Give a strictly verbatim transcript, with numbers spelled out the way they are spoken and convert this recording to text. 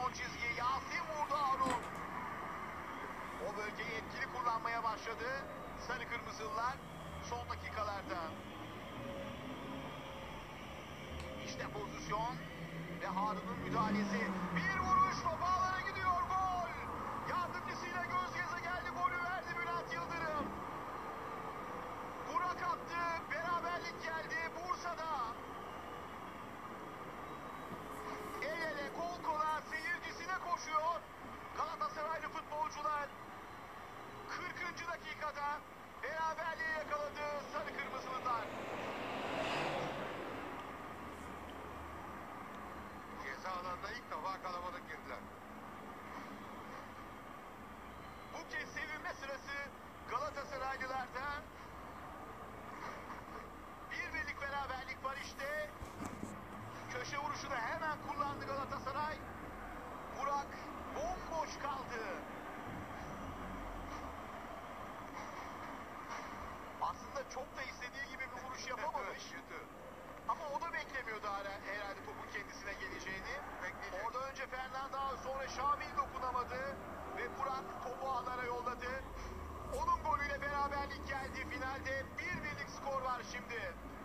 son çizgiye. Yasin vurdu Harun. O bölgeyi etkili kullanmaya başladı sarı kırmızılılar son dakikalarda. İşte pozisyon ve Harun'un müdahalesi. Bir vuruş, top ağlara gidiyor, gol. Yardımcısıyla göz göze geldi, golü verdi Bülent Yıldırım. Burak attı, beraberlik geldi Bursa'da. El ele, kol kola, seyircisine koşuyor Galatasaraylı futbolcular. kırkıncı dakikada beraberliği yakaladı sarı kırmızılılar. Ceza alanına ilk defa kalabalık girdiler. Bu kez sevinme sırası Galatasaraylılarda. Bir birlik beraberlik var işte. Köşe vuruşunu hemen kullandı Galatasaray. Burak bomboş kaldı. Aslında çok da istediği gibi bir vuruş yapamamış. Kötü. Ama o da beklemiyordu hala- herhalde topun kendisine geleceğini. Bekleyecek. Orada önce Fernando, sonra Şamil dokunamadı. Ve Burak topu ağlara yolladı. Onun golüyle beraberlik geldi. Finalde bir birlik skor var şimdi.